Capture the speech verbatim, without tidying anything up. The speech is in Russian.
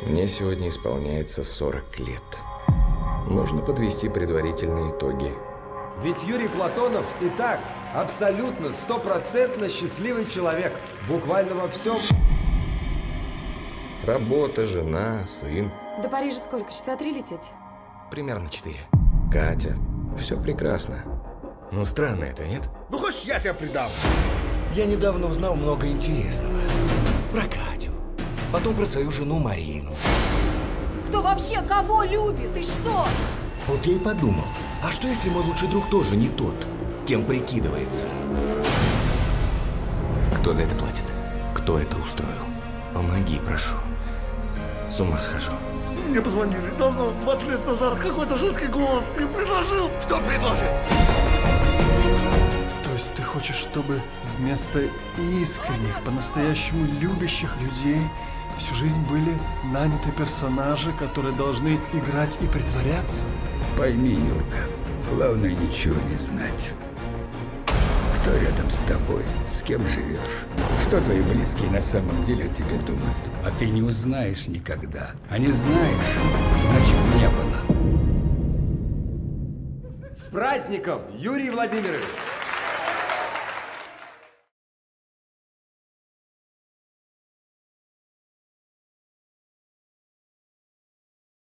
Мне сегодня исполняется сорок лет. Можно подвести предварительные итоги. Ведь Юрий Платонов и так абсолютно, стопроцентно счастливый человек. Буквально во всем. Работа, жена, сын. До Парижа сколько? Часа три лететь? Примерно четыре. Катя. Все прекрасно. Ну, странно это, нет? Ну, хочешь, я тебя предам? Я недавно узнал много интересного. Про Катю. Потом про свою жену Марину. Кто вообще кого любит? И что? Вот я и подумал, а что если мой лучший друг тоже не тот, кем прикидывается? Кто за это платит? Кто это устроил? Помоги, прошу. С ума схожу. Мне позвонили давно, двадцать лет назад, какой-то женский голос и предложил. Что предложил? То есть ты хочешь, чтобы вместо искренних, по-настоящему любящих людей всю жизнь были наняты персонажи, которые должны играть и притворяться? Пойми, Юрка, главное ничего не знать. Кто рядом с тобой, с кем живешь, что твои близкие на самом деле о тебе думают. А ты не узнаешь никогда. А не знаешь, значит, не было. С праздником, Юрий Владимирович!